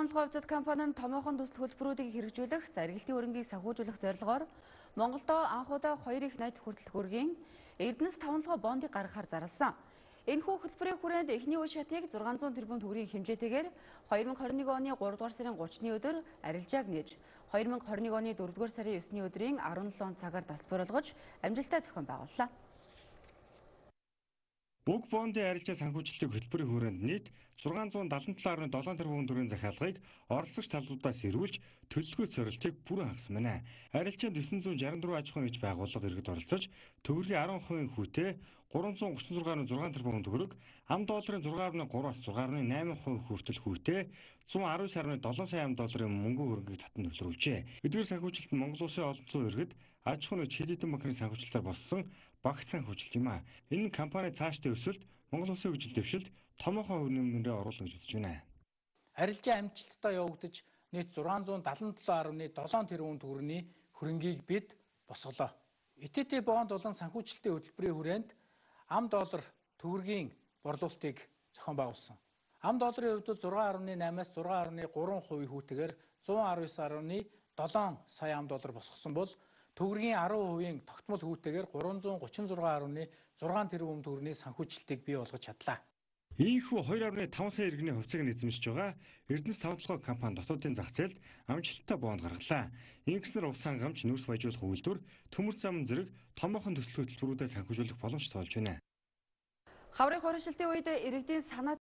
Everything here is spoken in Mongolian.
Онцгой компани нь томоохон төсөл хөтөлбөрүүдийг хэрэгжүүлэх, зарилтын өрөнгийг санхүүжүүлэх зорилгоор Монголдо анх удаа 2 их найт хүртэлх өргийн Эрдэнэс таванлагаа бондыг гаргахаар зарласан. Энэхүү хөтөлбөрийн хүрээнд эхний үе шатыг 600 тэрбум төгрөгийн хэмжээтэйгээр 2021 оны 3 дугаар сарын 30-ны өдөр арилжааг нээж 2021 оны 4 дугаар сарын 9-ны өдрийн 17 цагаар тасалбар болгож амжилттай зохион байгууллаа. Уг бондын арилжаа санхүүжилтийг хөтөлбөрийн хүрээнд нийт 677.7 тэрбум төгрөгийн захиалгыг оролцогч талбуудаас эргүүлж төлөлгөө цорилтыг бүрэн хагасан байна. Арилжаанд 964 аж ахуйн нэгж байгууллага иргэд оролцож төгрөгийн 10% хүүтэй 336.6 тэрбум төгрөг, ам долларын 6.3-аас 6.8% хүртэл хүүтэй 119.7 сая ам долларын мөнгөн хөрөнгийг татан төлрүүлжээ. Эдгээр санхүүжилт нь Монгол улсын олон зуун иргэд аж ахуйн нэгж хэд хэдэн банкны санхүүжилтээр болсон багц санхүүжилт юм а. Энэ компани цаашдын өсөлт Монгол улсын хөгжил дэвшилд томоохон үнэмрээ оруулах гэж үзэж байна. Арилжаа амжилттай явагдаж нийт 677.7 тэрбум төгрөгийн хөрөнгийг бид босголоо. ИТТ бонд болон санхүүжилтийн хөтөлбөрийн хүрээнд ам доллар төгрөгийн борлуулалтыг зохион байгуулсан. Ам долларын хувьд 6.8-аас 6.3% хүүтэйгээр 119.7 сая ам доллар босгосон бол төгрөгийн 10%-ийн тогтмол хүүтэйгээр 336.6 тэрбум төгрөгийн санхүүжилтийг бий болгож чадлаа. Ийхүү 2.5 сая иргэний хувьцааг эзэмшиж байгаа Эрдэнэс таванлагаа компани дотоодын зах зээлд амжилттай бонд гаргалаа. Ингэснээр улс хангамж, нүүрс баяжуулах үйлдвэр, төмөр зам зэрэг томоохон төсөл хөтөлбөрүүдэд санхүүжүүлэх боломжтой болж байна. Хаврын хуримшилтын үед иргэдийн санаа